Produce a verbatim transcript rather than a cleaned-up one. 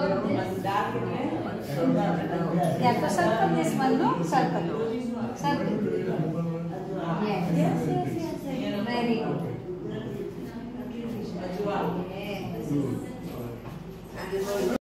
Yeah, to circle this one, no? Circle. Circle. Yes. Yes, yes, yes. Very good. Yes.